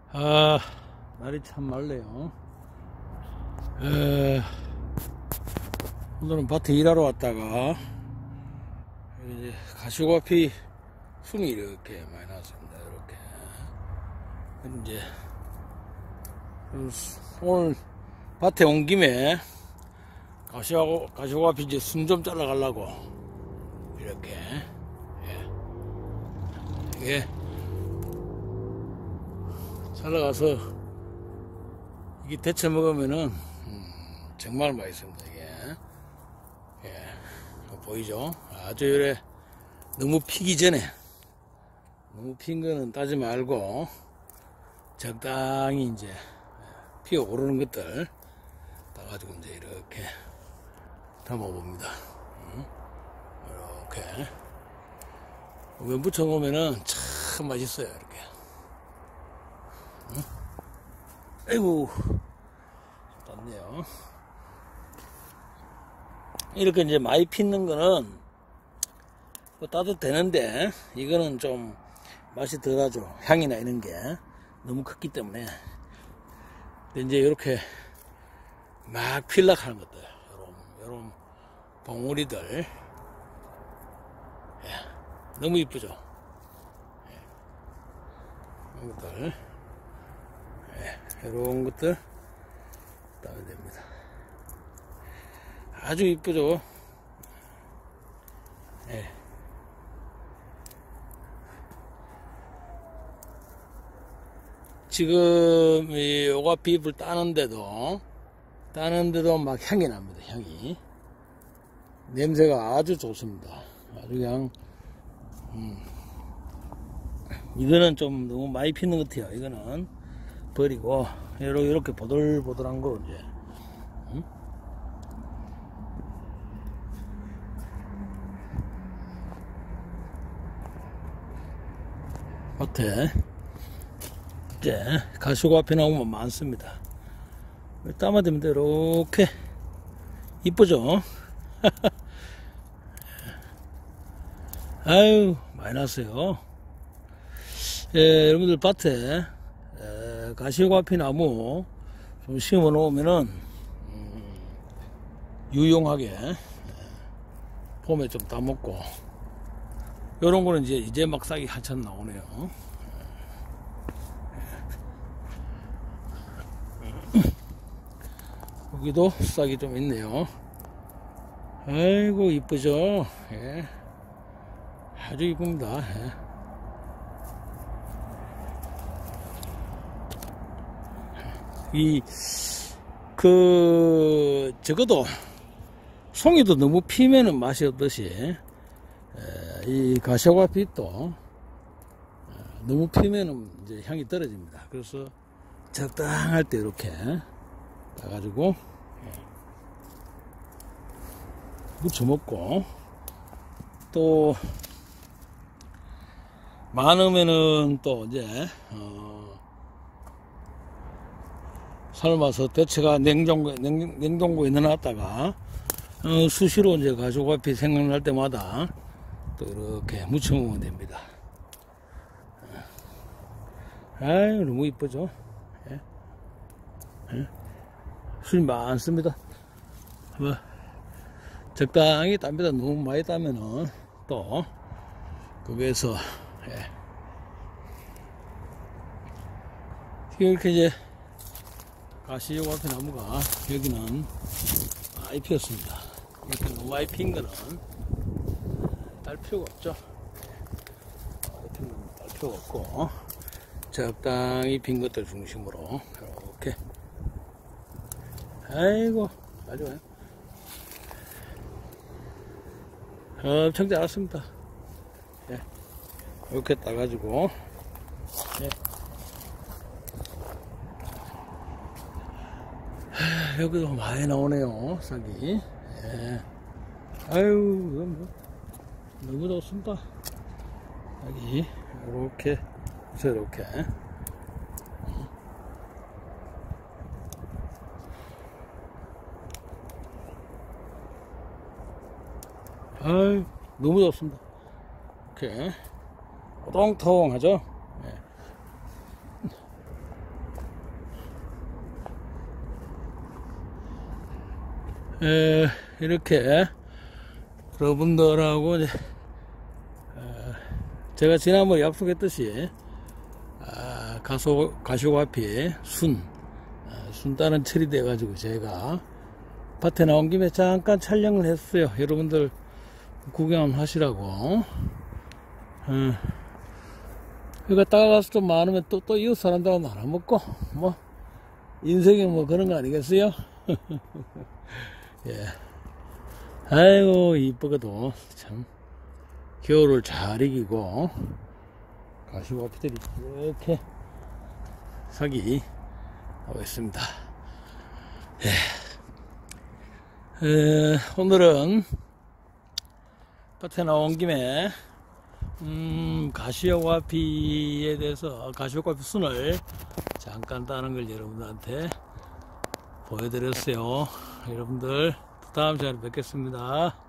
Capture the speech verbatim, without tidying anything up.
아, 날이 참 맑네요. 에, 오늘은 밭에 일하러 왔다가 이제 가시오와피 순이 이렇게 많이 나왔습니다. 이렇게 이제 오늘 밭에 온 김에 가시오 가시오와피 이제 순 좀 잘라 가려고 이렇게 예. 이게 잘라가서 이게 데쳐 먹으면은 음, 정말 맛있습니다. 이게 예. 보이죠? 아주 이래 너무 피기 전에 너무 핀 거는 따지 말고 적당히 이제 피어 오르는 것들 따가지고 이제 이렇게 담아봅니다. 이렇게 왜 무쳐 놓으면은 참 맛있어요. 이렇게. 아이고 땄네요. 이렇게 이제 많이 피는 거는 뭐 따도 되는데 이거는 좀 맛이 덜하죠. 향이나 이런 게 너무 컸기 때문에. 근데 이제 이렇게 막 필락 하는 것들, 요런, 요런 봉우리들 예, 너무 이쁘죠. 예, 이런 것들 예, 이런 것들 따면 됩니다. 아주 이쁘죠. 예. 지금 이 오가피잎을 따는데도 따는데도 막 향이 납니다. 향이 냄새가 아주 좋습니다. 아주 그냥 음, 이거는 좀 너무 많이 피는 것 같아요. 이거는 버리고 이렇게 보들보들한 거 이제 음? 밭에 이제 가시오와피 나오면 많습니다. 따면 됩니다. 이렇게 이쁘죠? 아유 많이 났어요. 예, 여러분들 밭에 에, 가시오와피 나무 좀 심어 놓으면은 음, 유용하게 에, 봄에 좀 따먹고 요런 거는 이제 이제 막 싹이 한참 나오네요. 여기도 싹이 좀 있네요. 아이고 이쁘죠. 예. 아주 이쁩니다. 예. 이 그 적어도 송이도 너무 피면은 맛이 없듯이 에, 이 가시오와피도 너무 피면은 이제 향이 떨어집니다. 그래서 적당할 때 이렇게 따가지고 무쳐 먹고 또 많으면은 또 이제 어 삶아서 대체가 냉장고에 냉, 냉동고에 넣어놨다가 어 수시로 이제 가시오와피 생각날 때마다 또 이렇게 무쳐 먹으면 됩니다. 아유 너무 이쁘죠. 예? 예? 술 많습니다. 뭐 적당히 땁니다. 너무 많이 따면은 또 거기에서 예. 이렇게 이제 가시오와피 나무가 여기는 많이 피었습니다. 이렇게 너무 많이 핀 거는 딸 필요가 없죠. 딸 필요가 없고 적당히 핀 것들 중심으로 이렇게 아이고 아주 좋아요. 엄청 잘했습니다. 예. 이렇게 따가지고 예. 하, 여기도 많이 나오네요. 싹이 예. 아유 이건 뭐 너무 좋습니다. 싹이 이렇게 이렇게 아유 너무 좋습니다. 이렇게 통통하죠. 네. 에, 이렇게 여러분들하고 이제 제가 지난번에 약속했듯이 아, 가소, 가시오와피 순 아, 순 따는 철이 돼 가지고 제가 밭에 나온 김에 잠깐 촬영을 했어요. 여러분들 구경 하시라고. 어. 이거 따가서 좀 많으면 또, 또 이웃 사람들하고 나눠먹고, 뭐, 인생이 뭐 그런 거 아니겠어요? 예. 아이고, 이쁘거든. 참. 겨울을 잘 이기고, 가시오와피들이 이렇게 사기 하고 있습니다. 예. 에, 오늘은 밭에 나온 김에 음, 가시오와피에 대해서 가시오와피 순을 잠깐 따는 걸 여러분들한테 보여드렸어요. 여러분들 다음 시간에 뵙겠습니다.